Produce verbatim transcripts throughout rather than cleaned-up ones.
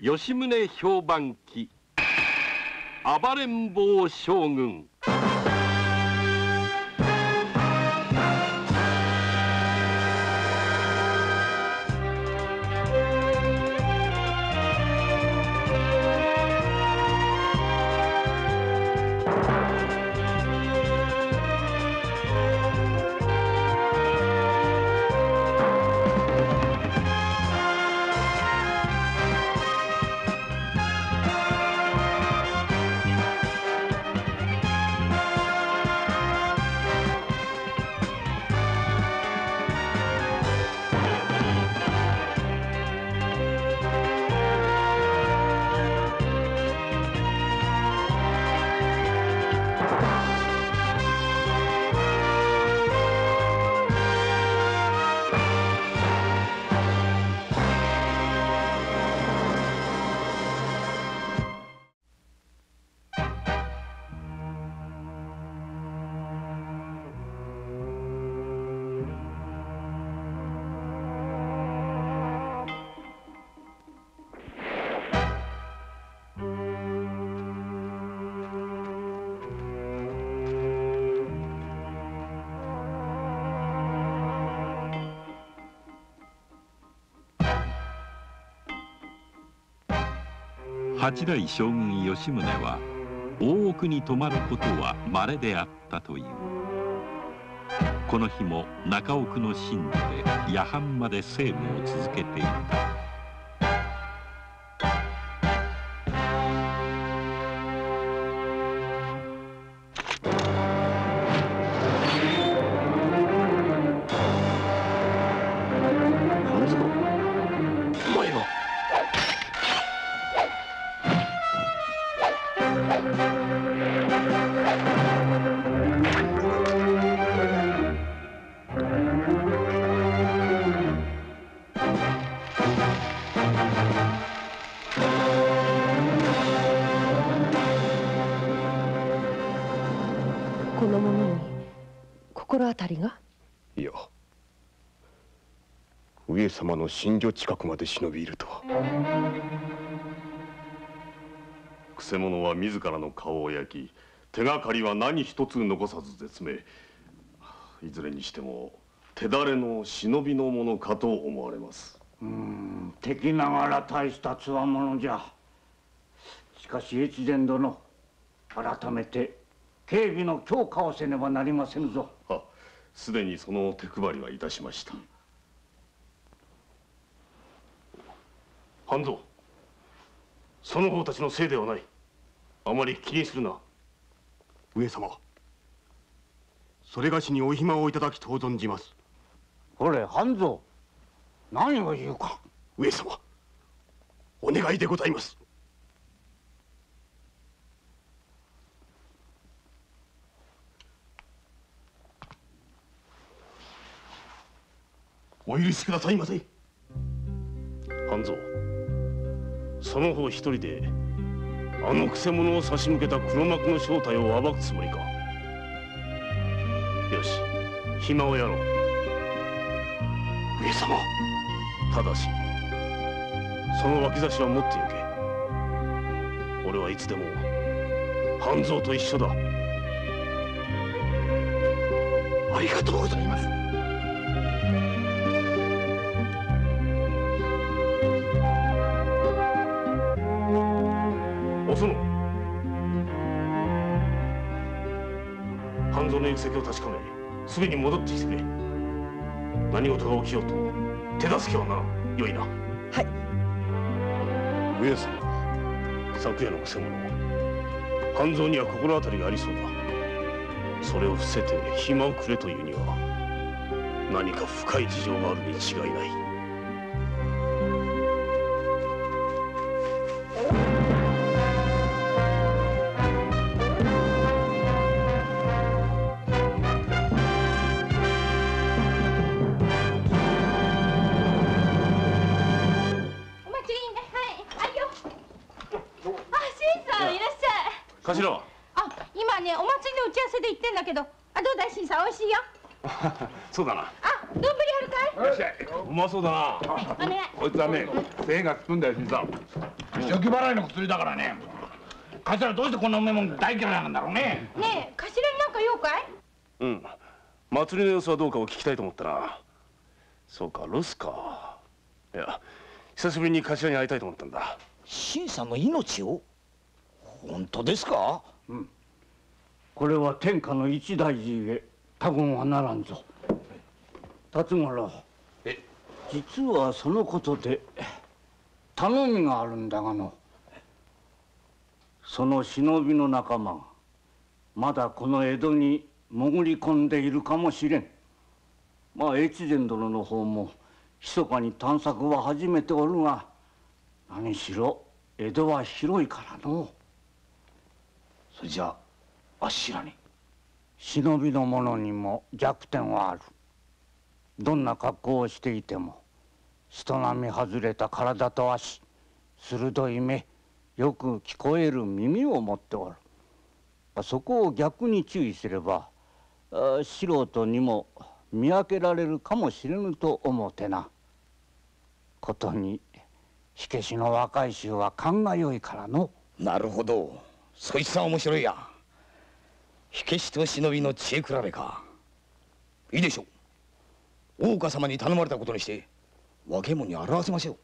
吉宗評判記暴れん坊将軍。 八代将軍吉宗は大奥に泊まることは稀であったという。この日も中奥の寝所で夜半まで政務を続けていた。 この者に心当たりが？ いや、上様の寝所近くまで忍び入るとは。 くせ者は自らの顔を焼き、手がかりは何一つ残さず絶命。いずれにしても手だれの忍びのものかと思われます。 うーん、敵ながら大したつわものじゃ。しかし越前殿、改めて警備の強化をせねばなりませぬぞ。 は、すでにその手配りはいたしました。半蔵、その方たちのせいではない。あまり気にするな。 上様、それがしにお暇をいただきとう存じます。 これ半蔵、何を言うか。 上様、お願いでございます。お許しくださいませ。 半蔵、その方一人であのくせ者を差し向けた黒幕の正体を暴くつもりか。よし、暇をやろう。 上様。 ただしその脇差しは持って行け。俺はいつでも半蔵と一緒だ。 ありがとうございます。 お園、半蔵の行く先を確かめ、すぐに戻ってきてくれ。何事が起きようと手助けはならん。よいな。 はい。 上様、昨夜のくせ者、半蔵には心当たりがありそうだ。それを伏せて暇をくれというには何か深い事情があるに違いない。頭、 あ、今ねお祭りの打ち合わせで行ってんだけど、あ、どうだい新さん、おいしいよ。 そうだな。 あ、 丼あるかい？ うまそうだな。 お願い。 こいつはね、精がつくんだよ、新さん。 初期払いの薬だからね。頭どうしてこんなうめえもん大嫌いなんだろうね。 ねえ、頭になんか用かい？ うん。祭りの様子はどうかを聞きたいと思ったな。そうか、留守か。いや、久しぶりに頭に会いたいと思ったんだ。 新さんの命を？本当ですか？ うん。これは天下の一大事ゆえ他言はならんぞ。辰五郎、 え、 実はそのことで頼みがあるんだがの。その忍びの仲間がまだこの江戸に潜り込んでいるかもしれん。まあ越前殿の方も密かに探索は始めておるが、何しろ江戸は広いからの。 それじゃああっしらに？ 忍びの者にも弱点はある。どんな格好をしていても人並み外れた体と足、鋭い目、よく聞こえる耳を持っておる。そこを逆に注意すれば素人にも見分けられるかもしれぬと思うてな。ことに火消しの若い衆は勘が良いからの。 なるほど、そいつは面白いや。火消しと忍びの知恵比べか。いいでしょう。大岡様に頼まれたことにして若者に表せましょう。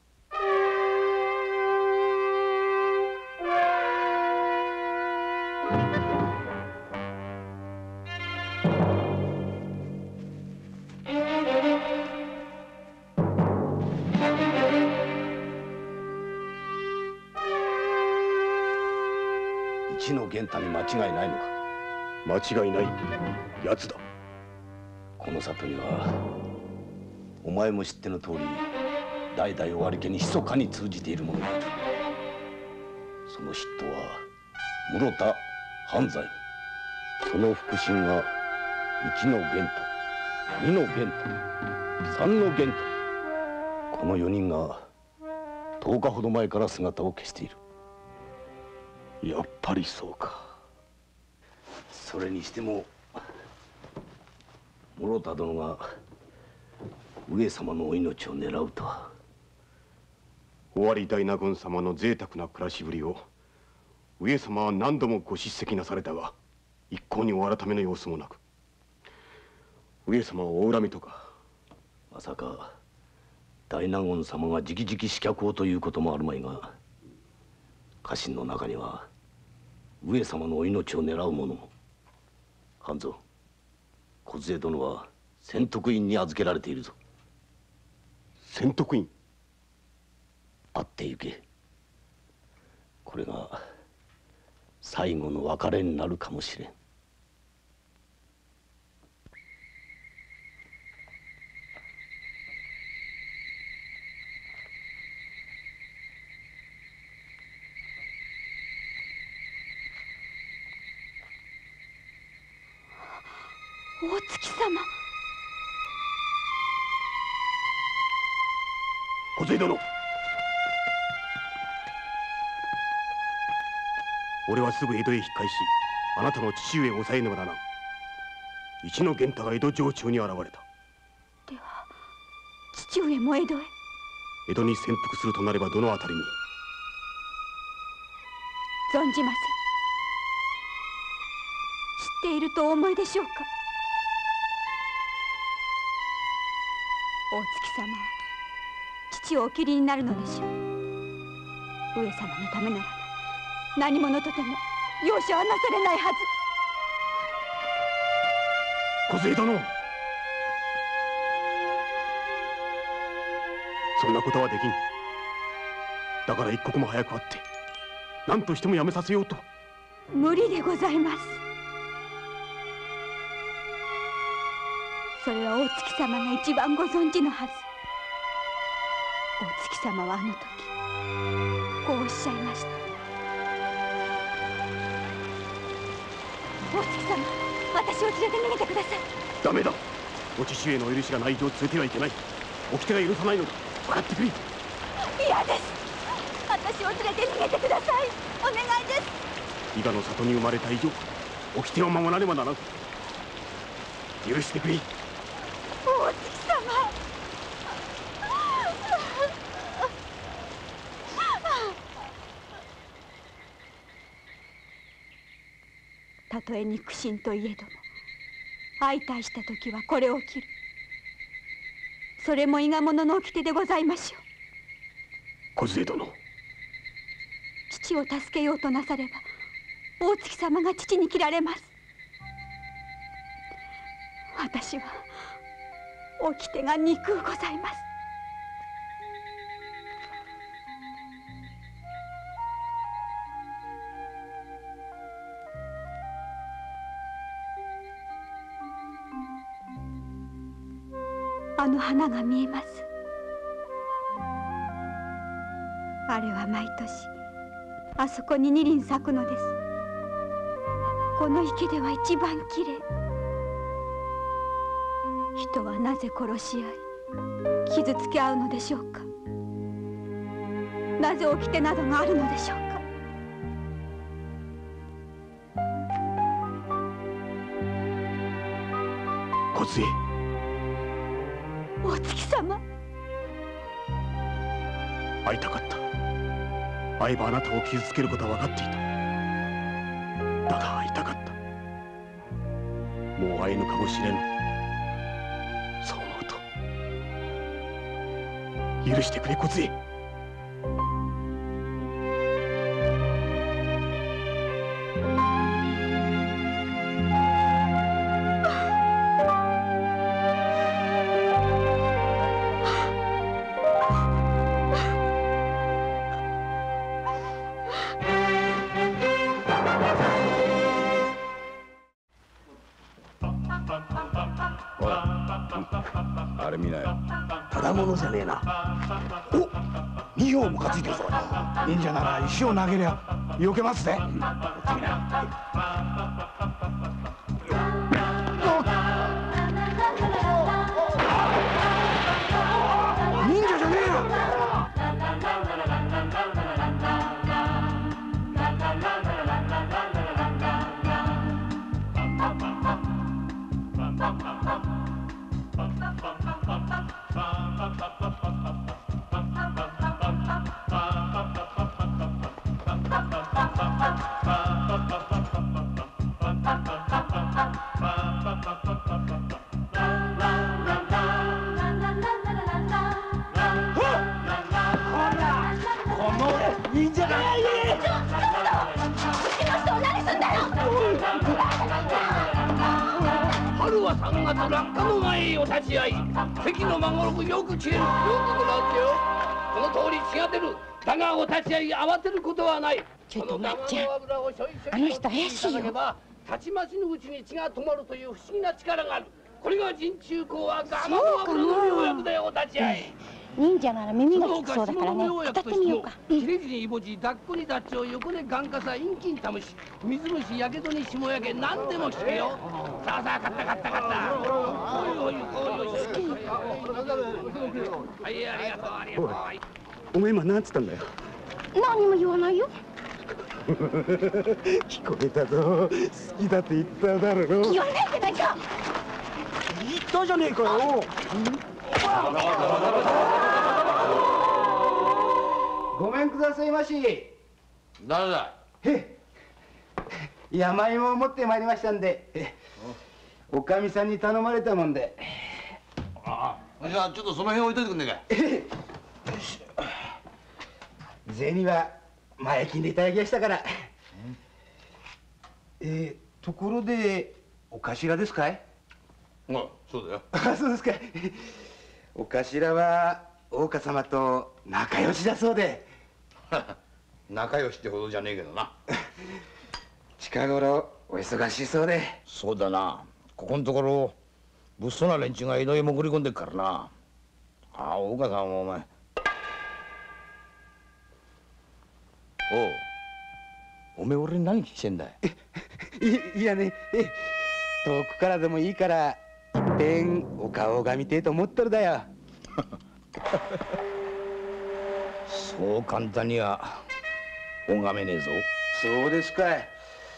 一の玄太に間違いないのか？間違いない奴だ。この里にはお前も知っての通り代々終わり家に密かに通じている者がいる。その筆頭は室田半左衛門、その腹心が一の玄太、二の玄太、三の玄太、この四人が十日ほど前から姿を消している。やっぱりそうか。それにしても室田殿が上様のお命を狙うとは。 尾張大納言様の贅沢な暮らしぶりを上様は何度もご叱責なされたが一向にお改めの様子もなく、上様をお恨みとか。 まさか大納言様が直々刺客をということもあるまいが、家臣の中には上様のお命を狙う者も。半蔵、梢殿は宣徳院に預けられているぞ。 宣徳院？ 会ってゆけ。これが最後の別れになるかもしれん。 大月様。 梢殿、俺はすぐ江戸へ引っ返しあなたの父上を抑えねばならん。一の玄太が江戸城中に現れた。 では父上も江戸へ？ 江戸に潜伏するとなればどのあたりに？ 存じません。知っているとお思いでしょうか？大月様は父をお切りになるのでしょう。上様のためならば何者とても容赦はなされないはず。 梢殿、そんなことはできん。だから一刻も早く会って何としてもやめさせようと。 無理でございます。それは大月様が一番ご存知のはず。大月様はあの時こうおっしゃいました。大月様、私を連れて逃げてください。 ダメだ。お父上のお許しがない以上連れてはいけない。掟が許さないのだ。分かってくれ。 嫌です。私を連れて逃げてください。お願いです。 伊賀の里に生まれた以上掟を守らねばならん。許してくれ。 大月様。 たとえ肉親といえども相対した時はこれを切る。それも伊賀者の掟でございましょう。 梢殿、 父を助けようとなされば大月様が父に切られます。私は掟が憎うございます。あの花が見えます。あれは毎年あそこに二輪咲くのです。この池では一番きれい。人はなぜ殺し合い傷つけ合うのでしょうか。なぜ掟などがあるのでしょうか。 梢、 大月様、 会いたかった。会えばあなたを傷つけることは分かっていた。だが会いたかった。もう会えぬかもしれぬ。そう思うと許してくれ、梢。 あれ見なよ。ただものじゃねえな。お、二票も担いでるぞ。忍者なら石を投げりゃ避けますぜ。うん、やってみな。忍者じゃねえよ。 春は三月落下の前へお立ち会い。関の孫六よく消える。よくご覧ってよ。この通り血が出る。だがお立ち会い慌てることはない。 ちょっと待っちゃう。あの人怪しいよ。 たちまちのうちに血が止まるという不思議な力がある。これが陣中講はガマの油の妙薬だよ、お立ち会い。 忍者なら耳が利くそうだからね、当たってみようか。 切れ字にイボジ、抱っこにダッチョウ、横でガンカサ、陰菌タムシ、水虫、やけどに霜焼け、何でも聞けよ。さあさあ、買った買った買った。おいおいおいおい。はい、ありがとうありがとう。 お前今何つったんだよ。 何も言わないよ。 聞こえたぞ。好きだって言っただろ。 言わないじゃないか。 言ったじゃねえかよ。 ごめんくださいまし。 誰だ。 へ山芋を持ってまいりましたんで、おかみさんに頼まれたもんで。 ああ、じゃあちょっとその辺置いといてくんねえかい。 銭は前金でいただきましたから。えー、ところでお頭ですかい？ ああ、そうだよ。 あ、そうですか。お頭は大岡様と仲良しだそうで。 仲良しってほどじゃねえけどな。 近頃お忙しいそうで。 そうだな。ここのところ物騒な連中が江戸へ潜り込んでっからな。ああ、大岡さんもお前。おう、おめえ俺に何してんだい。 いいやね、え遠くからでもいいからいっぺんお顔が見てえと思っとるだよ。 そう簡単には拝めねえぞ。 そうですかい。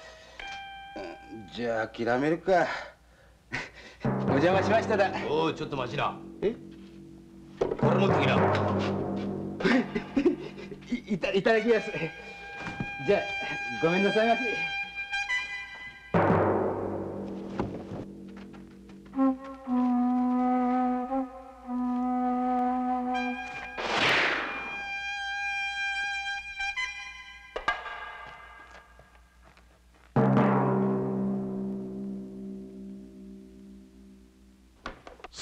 じゃあ諦めるか。お邪魔しましただ。 おい、ちょっと待ちな。 えこれ持ってきな。 い, い, たいただきます。じゃあごめんなさいまし。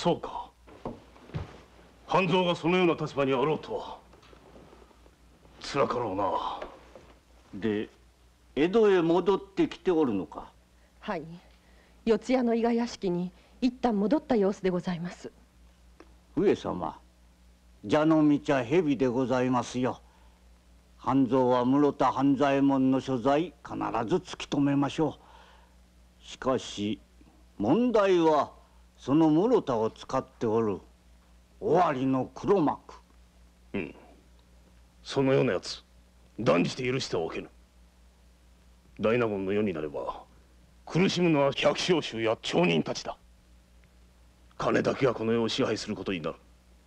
そうか。半蔵がそのような立場にあろうとは辛かろうな。 で江戸へ戻ってきておるのか。 はい、四谷の伊賀屋敷に一旦戻った様子でございます。 上様、蛇の道は蛇でございますよ。半蔵は室田半左衛門の所在必ず突き止めましょう。しかし問題はその室田を使っておる尾張の黒幕。 うん、そのようなやつ断じて許してはおけぬ。大納言の世になれば苦しむのは百姓衆や町人たちだ。金だけがこの世を支配することになる。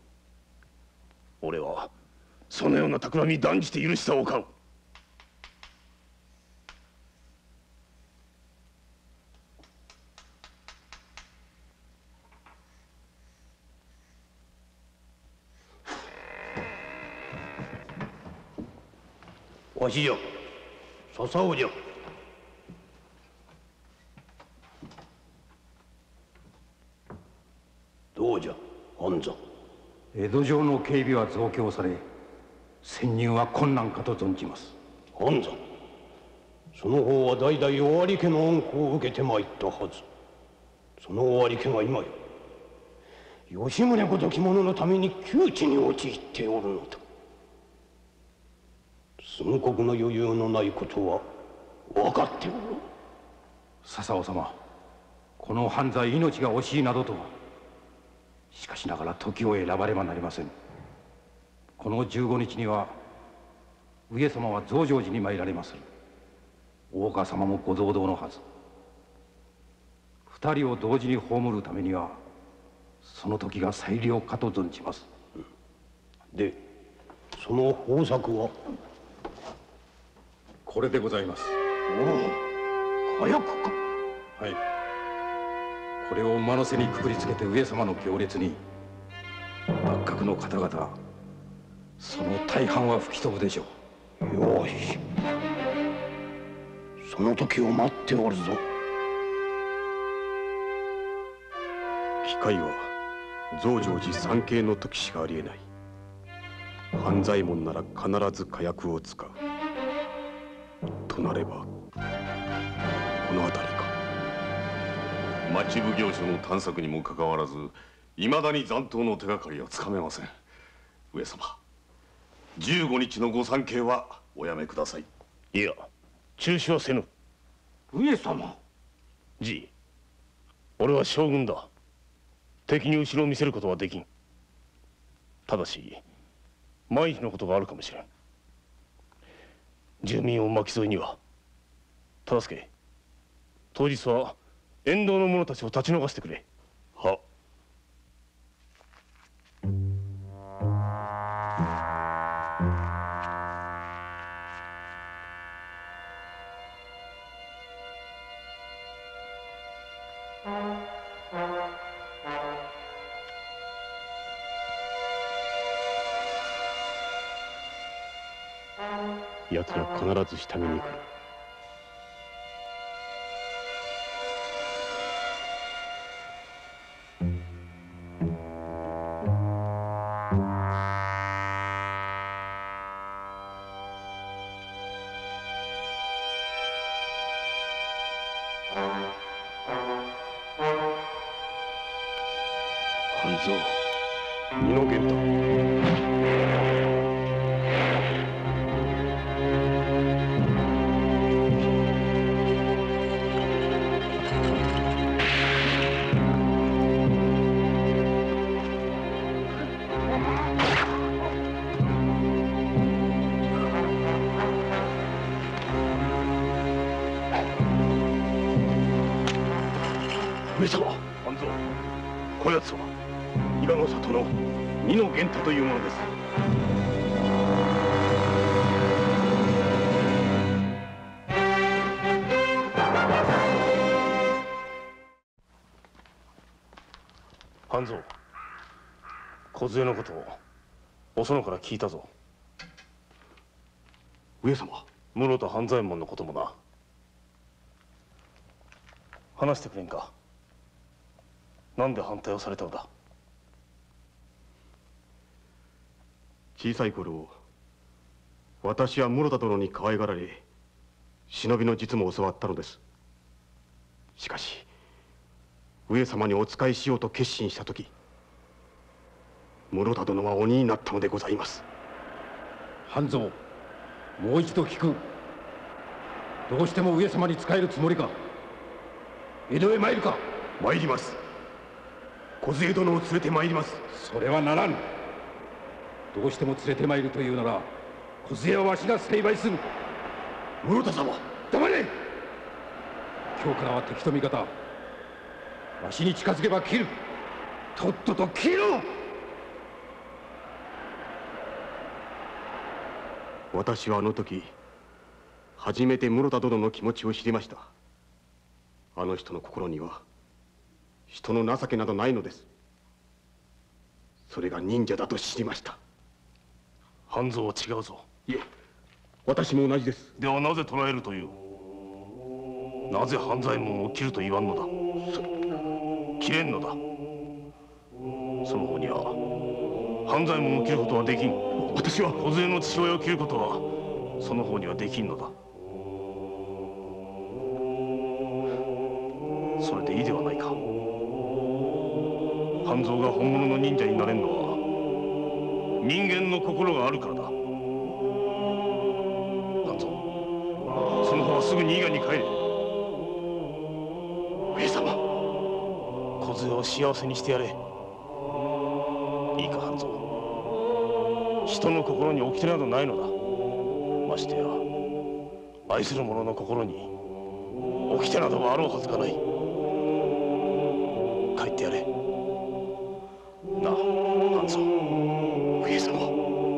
俺はそのような企み断じて許してはおかん。わしじゃ笹尾じゃ。どうじゃ半蔵。 江戸城の警備は増強され、潜入は困難かと存じます。 半蔵、その方は代々尾張家の恩顧を受けてまいったはず。その尾張家が今や吉宗ごとき者のために窮地に陥っておるのだ。寸刻の余裕のないことは分かっておる。 笹尾様、この犯罪命が惜しいなどとは。しかしながら時を選ばねばなりません。このじゅうごにちには上様は増上寺に参られます。大岡様もご同道のはず。二人を同時に葬るためにはその時が最良かと存じます。 でその方策は。 これでございます。 おお、早くか。 はい、これを馬の背にくくりつけて上様の行列に、幕閣の方々その大半は吹き飛ぶでしょう。 よし、その時を待っておるぞ。 機会は増上寺参詣の時しかありえない。半左衛門なら必ず火薬を使うとなれば、この辺りか。 町奉行所の探索にもかかわらず、いまだに残党の手がかりはつかめません。上様、じゅうごにちのご参詣はおやめください。 いや、中止はせぬ。 上様。 じい、俺は将軍だ。敵に後ろを見せることはできん。ただし万一のことがあるかもしれん。住民を巻き添えには。忠相、当日は沿道の者たちを立ち退かしてくれ。は。 奴ら必ず下見に来る。 半蔵、二の源太。上様、半蔵、こやつは伊賀の里の二の源太というものです。半蔵、梢のことをお園から聞いたぞ。 上様。 室田半左衛門のこともな。話してくれんか。なんで反対をされたのだ。 小さい頃私は室田殿に可愛がられ忍びの術も教わったのです。しかし上様にお仕えしようと決心した時室田殿は鬼になったのでございます。 半蔵、もう一度聞く。どうしても上様に仕えるつもりか？江戸へ参るか？ 参ります。梢殿を連れて参ります。 それはならん。どうしても連れて参るというなら梢はわしが成敗する。 室田様、 黙れ。今日からは敵と味方。わしに近づけば切る。とっとと切ろう。 私はあの時初めて室田殿の気持ちを知りました。あの人の心には人の情けなどないのです。それが忍者だと知りました。 半蔵は違うぞ。 いえ、私も同じです。 ではなぜ捕らえるという？なぜ半左衛門を切ると言わんのだ？切れんのだ。その方には半左衛門を切ることはできん。 私は梢の父親を切ることはその方にはできんのだ。それでいいではないか。半蔵が本物の忍者になれんのは人間の心があるからだ。半蔵、その方はすぐに伊賀に帰れ。 上様、 梢を幸せにしてやれ。いいか半蔵、人の心に掟などないのだ。ましてや愛する者の心に掟などがあろうはずがない。帰ってやれ。なあ半蔵。 上様、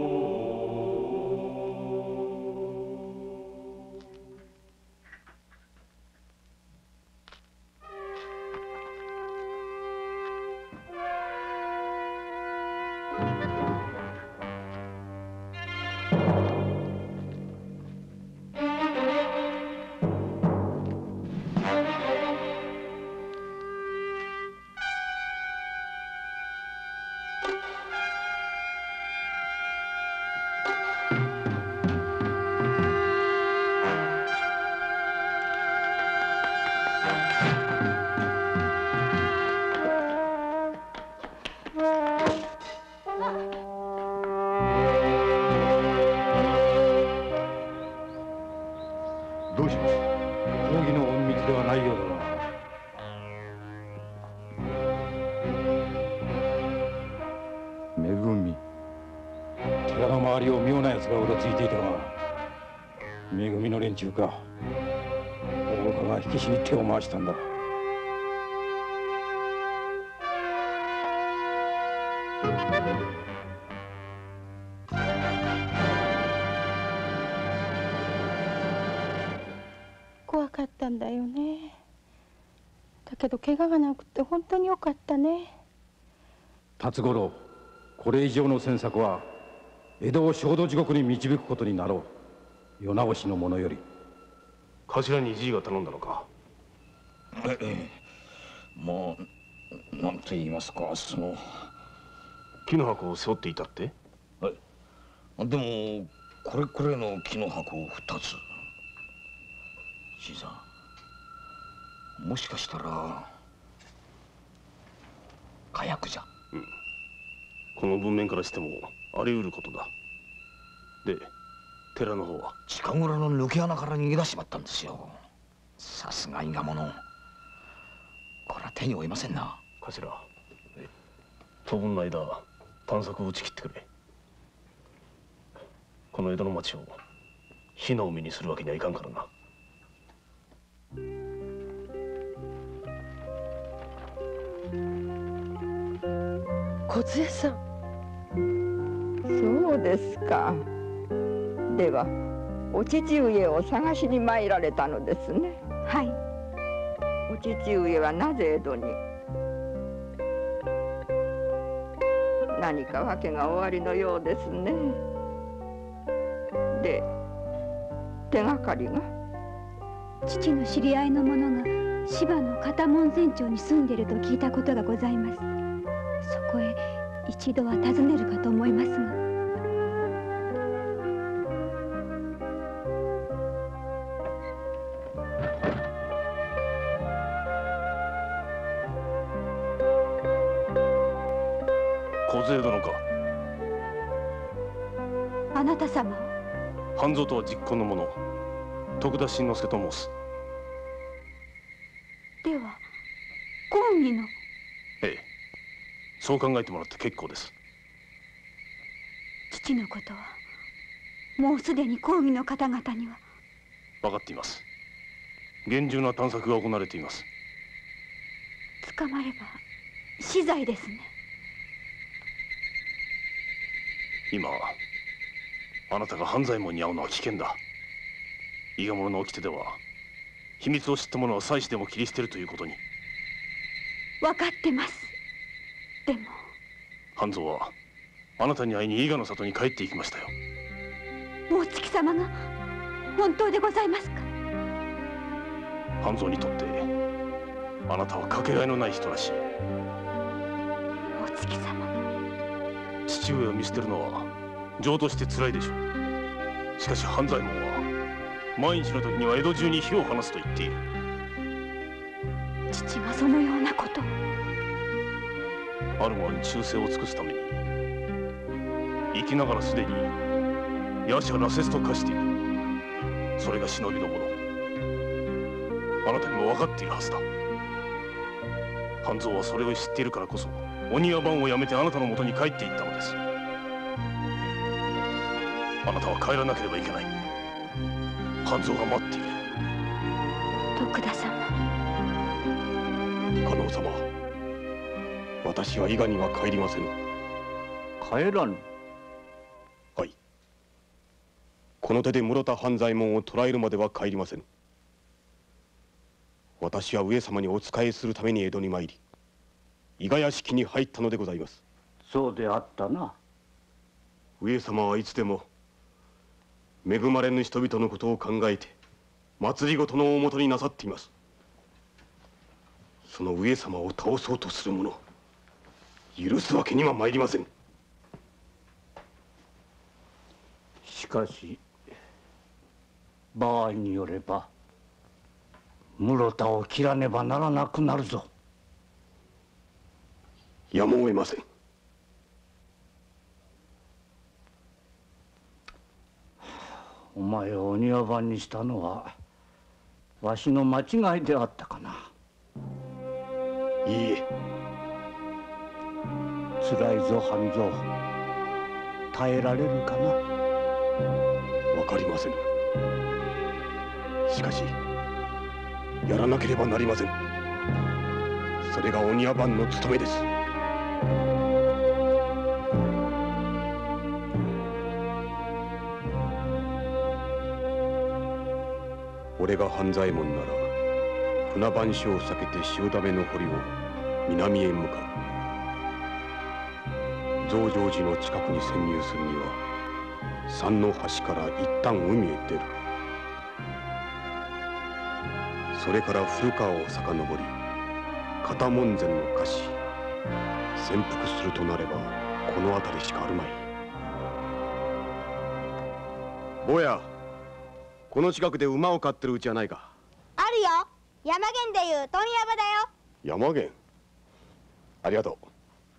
どうします？ 公儀の隠密ではないようだな。めぐみ、寺の周りを妙な奴がうろついていたが、めぐみの連中か。大岡が火消しに手を回したんだ。 怖かったんだよね。だけど怪我がなくて本当によかったね。 辰五郎、これ以上の詮索は江戸を小道地獄に導くことになろう。世直しの者より。 頭にじいが頼んだのか？ ええ、まあ何と言いますか、その木の箱を背負っていたって？ はい。でもこれこれの木の箱を二つ。じいさん、もしかしたら火薬じゃ。 うん、この文面からしてもあり得ることだ。で寺の方は？ 近頃の抜け穴から逃げ出しまったんですよ。さすが伊賀者。これは手に負いませんな。 頭、当分の間探索を打ち切ってくれ。この江戸の町を火の海にするわけにはいかんからな。 梢さん。 そうですか。ではお父上を探しに参られたのですね。 はい。 お父上はなぜ江戸に？何か訳がおありのようですね。で手がかりが？ 父の知り合いの者が芝の片門前町に住んでいると聞いたことがございます。そこへ一度は訪ねるかと思いますが。 梢殿か。 あなた様は半蔵とは実行の者、徳田新之助と申す。 では公儀の。 ええ、そう考えてもらって結構です。 父のことはもうすでに公儀の方々には。 分かっています。厳重な探索が行われています。 捕まれば死罪ですね。 今あなたが半左衛門に会うのは危険だ。伊賀者の掟では秘密を知った者は妻子でも切り捨てるということに。 分かってます。でも半蔵はあなたに会いに伊賀の里に帰って行きましたよ。 大月様が本当でございますか？ 半蔵にとってあなたはかけがえのない人らしい。 大月様、 父上を見捨てるのは情として辛いでしょう。しかし半左衛門は万一の時には江戸中に火を放すと言っている。 父がそのようなことを。 ある者に忠誠を尽くすために生きながらすでに夜叉羅刹と化している。それが忍びの者。あなたにも分かっているはずだ。半蔵はそれを知っているからこそ鬼や番をやめてあなたのもとに帰っていったのです。あなたは帰らなければいけない。半蔵が待っている。 徳田様。 加納様、私は伊賀には帰りません。 帰らぬ？ はい。この手で室田半左衛門を捕らえるまでは帰りません。私は上様にお仕えするために江戸に参り、伊賀屋敷に入ったのでございます。 そうであったな。 上様はいつでも恵まれぬ人々のことを考えて政ごとの大元になさっています。その上様を倒そうとする者、許すわけには参りません。 しかし場合によれば室田を切らねばならなくなるぞ。 やむを得ません。 お前をお庭番にしたのはわしの間違いであったかな。 いいえ。 辛いぞ半蔵。耐えられるかな。 わかりません。しかしやらなければなりません。それがお庭番の務めです。俺が半左衛門なら船番所を避けて汐留の堀を南へ向かう。増上寺の近くに潜入するには山の端から一旦海へ出る。それから古川を遡り片門前の河岸潜伏するとなればこの辺りしかあるまい。坊や、この近くで馬を飼ってるうちはないか？ あるよ。山源でいう問屋場だよ。 山源。ありがとう。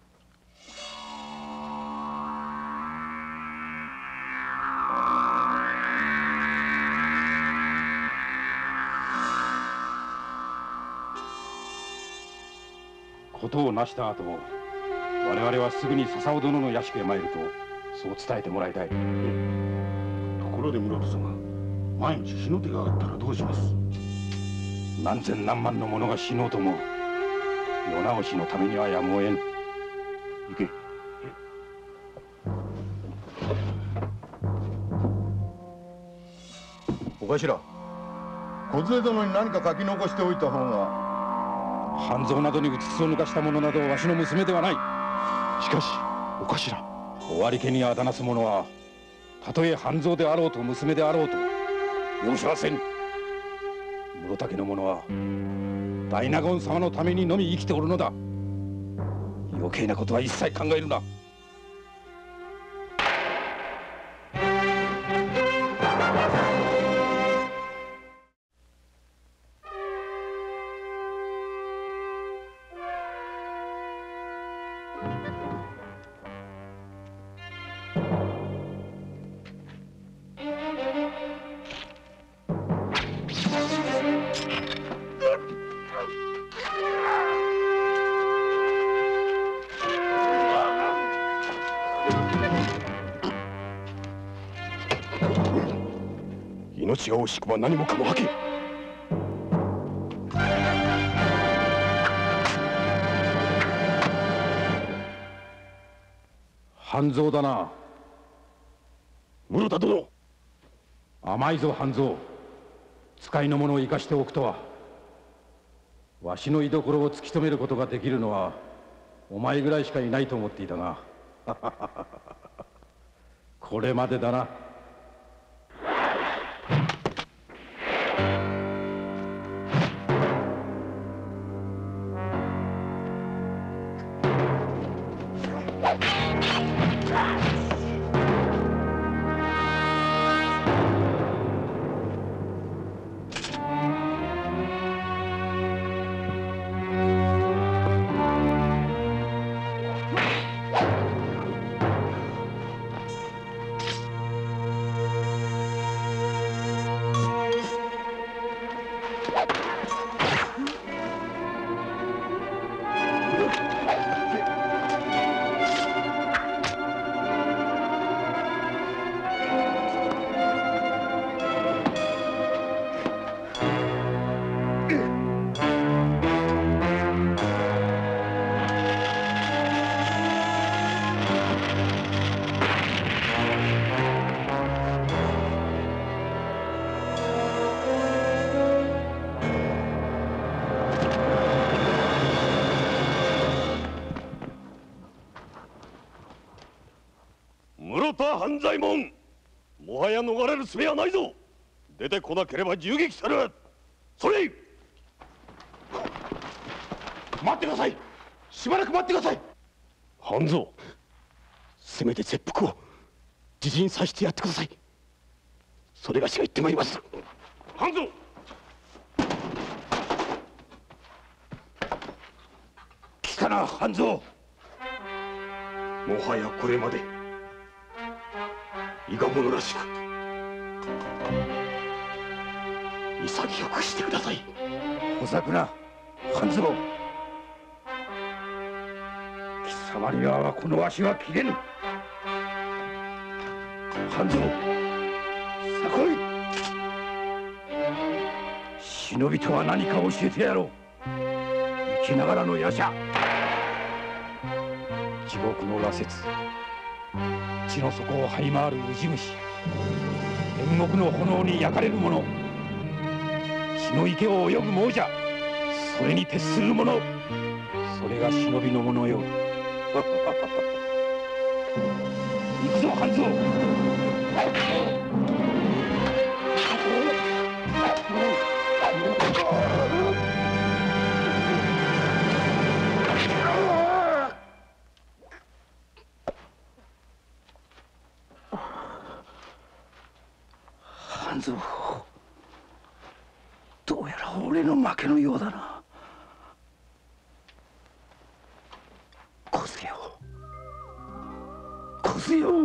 ことを成した後、我々はすぐに笹尾殿の屋敷へ参るとそう伝えてもらいたい。 ところで室戸様、万一火の手があったらどうします？ 何千何万の者が死のうとも世直しのためにはやむを得ぬ。行け。 お頭、梢殿に何か書き残しておいた方が。 半蔵などにうつつを抜かした者などわしの娘ではない。 しかしお頭、 終わり家にあだなす者はたとえ半蔵であろうと娘であろうと容赦はせん。室田家の者は大納言様のためにのみ生きておるのだ。余計なことは一切考えるな。 命が惜しくば何もかもはけ。 半蔵だな。 室田殿。 甘いぞ半蔵。使いの者を生かしておくとは。わしの居所を突き止めることができるのはお前ぐらいしかいないと思っていたがこれまでだな。 半左衛門、もはや逃れる術はないぞ。出てこなければ銃撃される。それ。 待ってください。しばらく待ってください。 半蔵、 せめて切腹を自陣させてやってください。それがしが言ってまいります。 半蔵。 来たな半蔵。もはやこれまで伊賀者らしく潔くしてください。 ほざくな半蔵。貴様にはこの足は切れぬ。半蔵、さあ来い。忍びとは何か教えてやろう。生きながらの夜叉。地獄の羅刹、地の底を這い回るウジ虫、煉獄の炎に焼かれる者、血の池を泳ぐ亡者、それに徹する者、それが忍びの者よ。行くぞ半蔵。半蔵、どうやら俺の負けのようだな。小津よ、小津よ。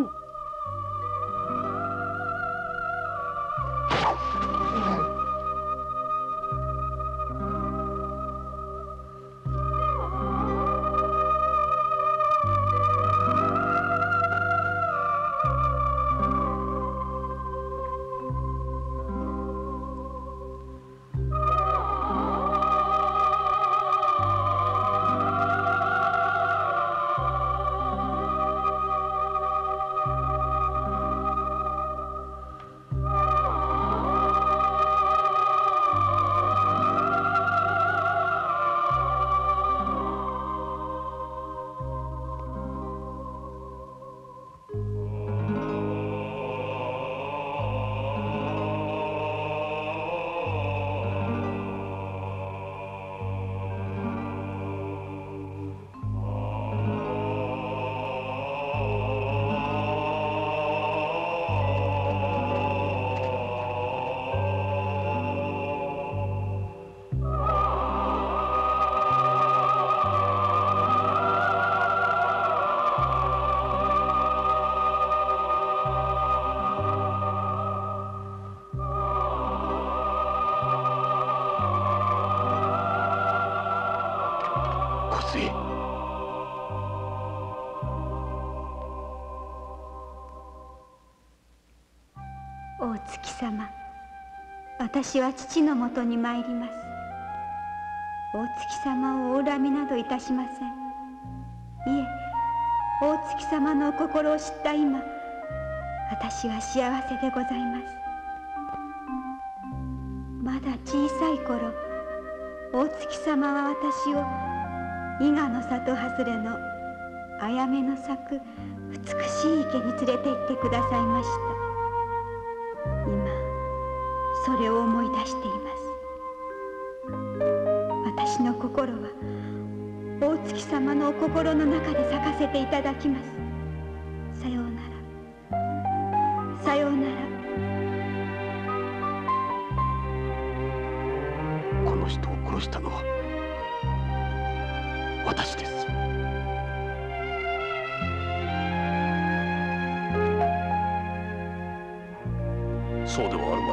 大月様、 私は父のもとに参ります。大月様をお恨みなどいたしません。いえ、大月様のお心を知った今、私は幸せでございます。まだ小さい頃、大月様は私を伊賀の里外れのあやめの咲く美しい池に連れて行ってくださいました。今それを思い出しています。私の心は大月様のお心の中で咲かせていただきます。さようなら、さようなら。 この人を殺したのは私です。 そうではある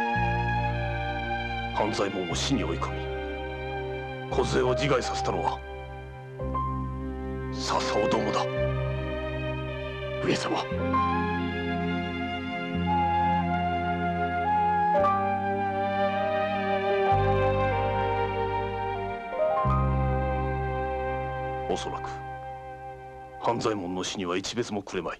まい。半左衛門を死に追い込み梢を自害させたのは笹尾どもだ。 上様、 おそらく半左衛門の死には一別もくれまい。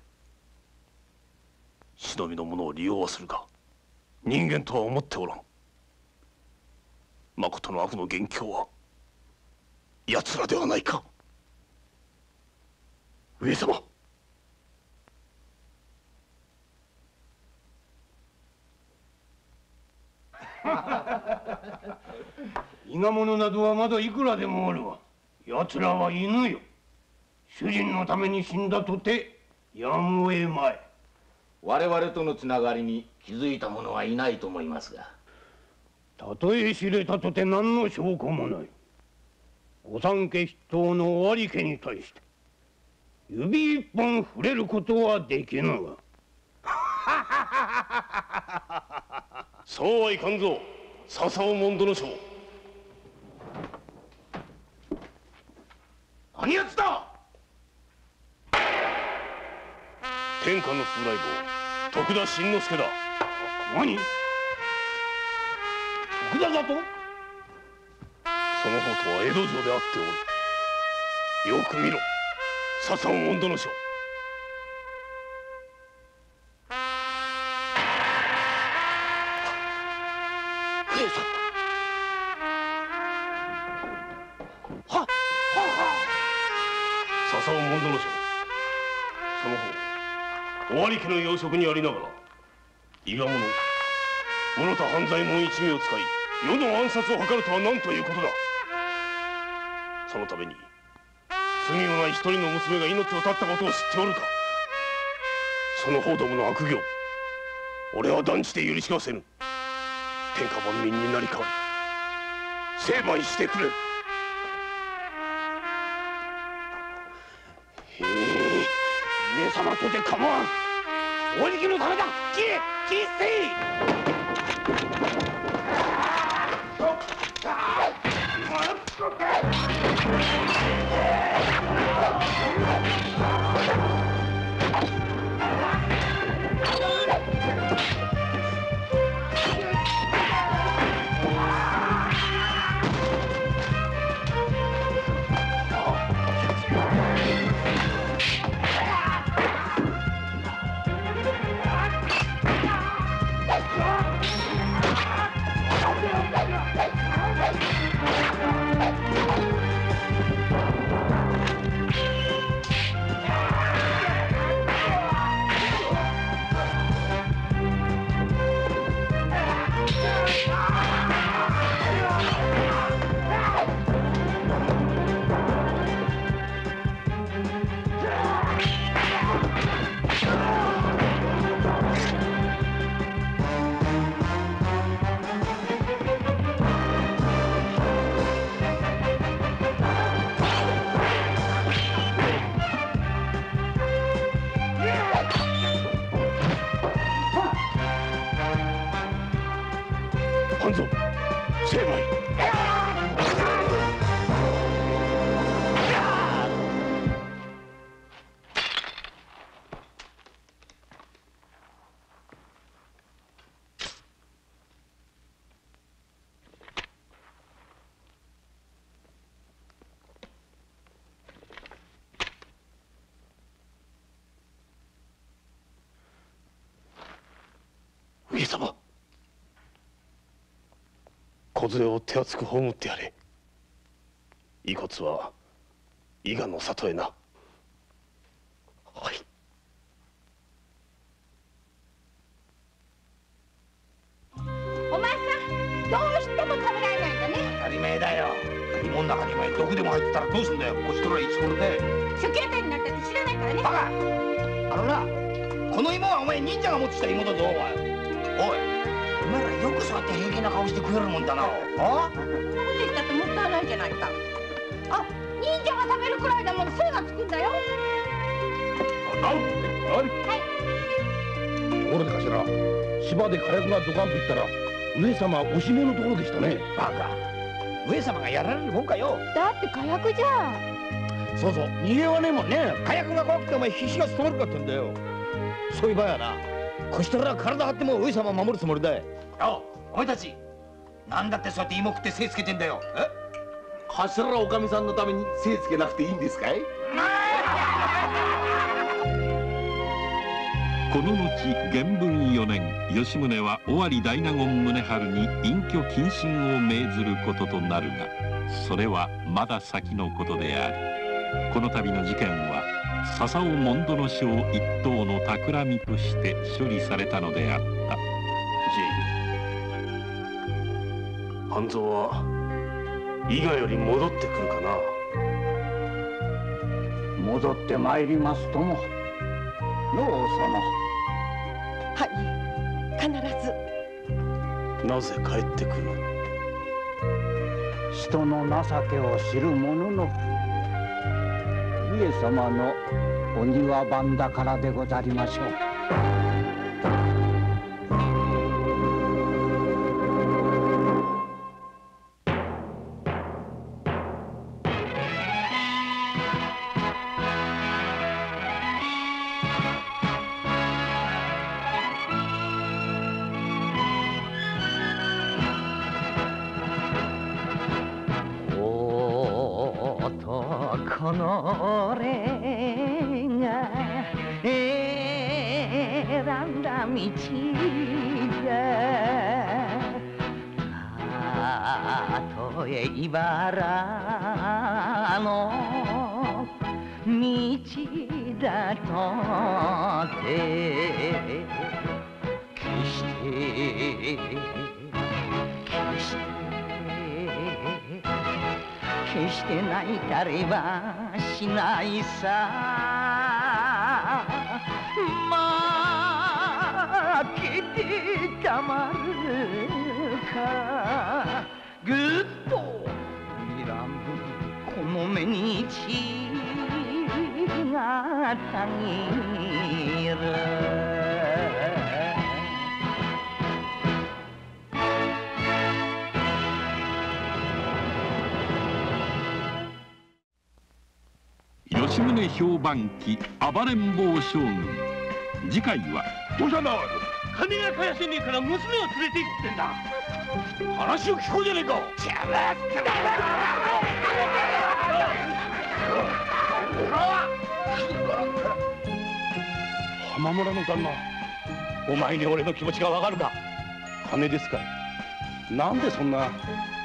忍びの者を利用はするが人間とは思っておらん。まことの悪の元凶は奴らではないか。 上様、 伊賀者などはまだいくらでもおるわ。奴らは犬よ。主人のために死んだとてやむを得まい。 我々とのつながりに気づいた者はいないと思いますが。 たとえ知れたとて何の証拠もない。御三家筆頭の尾張家に対して指一本触れることはできぬが。 そうはいかんぞ、笹尾門殿将。 何やつだ。 天下の風来坊徳田新之助だ。 何、徳田だと。 その方とは江戸城で会っておる。よく見ろ、笹尾門殿将。 上様。はっはっは。 笹尾門殿将、その方尾張家の要職にありながら伊賀者室田半左衛門一味を使い世の暗殺を図るとは何ということだ。そのために罪のない一人の娘が命を絶ったことを知っておるか。その方どもの悪行、俺は断じて許しはせぬ。天下万民になり代わり成敗してくれ。 上様とて構わん。おじきのためだ。斬れ、斬り捨て。 梢を手厚く葬ってやれ。遺骨は伊賀の里へな。はい。 お前さん、どうしても食べられないんだね。 当たり前だよ。芋の中にお前毒でも入ってたらどうすんだよ。こちとらいつころで。 初期あたりになったって知らないからね。 バカ。あのな、この芋はお前忍者が持ってきた芋だぞ。お前。おい。お前らよくそうやって平気な顔して食えるもんだな。あ？ そんなこと言ったってもったいないじゃないか。あ、忍者が食べるくらいだもん精がつくんだよ。 なはい。 ところで頭、芝で火薬がドカンといったら上様おしめのところでしたね。 バカ。上様がやられるもんかよ。 だって火薬じゃん。 そうそう、逃げようがねえもんね。火薬が怖くてお前必死が務まるかってんだよ。そういう場合はな、こちとら体張っても上様を守るつもりだよ。よ、お前たちなんだってそうやって芋食って精つけてんだよ。え？ 柱おかみさんのために精つけなくていいんですかい？ この後元文よねん、吉宗は尾張大納言宗春に隠居謹慎を命ずることとなるが、それはまだ先のことであり、この度の事件は笹尾門戸正一党の企みとして処理されたのであった。 じい、半蔵は伊賀より戻ってくるかな。 戻ってまいりますとも。のう様。 はい、必ず。 なぜ帰ってくる？ 人の情けを知る者の上様のお庭番だからでござりましょう。 この俺が選んだ道だ。たとえ茨の道だとて決して決して決して泣いたりはしないさ。負けてたまるか。ぐっと睨むこの目に血がたぎる。 吉宗評判記暴れん坊将軍。次回はどうしたんだおい。金が返せねえから娘を連れて行ってんだ。話を聞こうじゃねえか。邪魔って浜村の旦那、お前に俺の気持ちがわかるか。金ですかい？なんでそんな。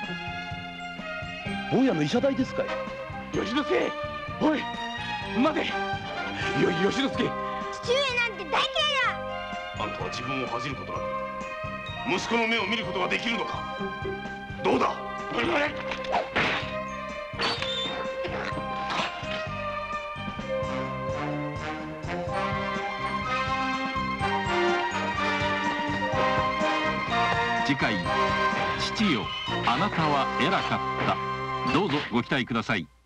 坊やの医者代ですかい？ 吉之助、おい待て。よ吉之助、 父上なんて大嫌いだ。 あんたは自分を恥じることなく息子の目を見ることができるのか。どうだ。 次回、父よあなたは偉かった。どうぞご期待ください。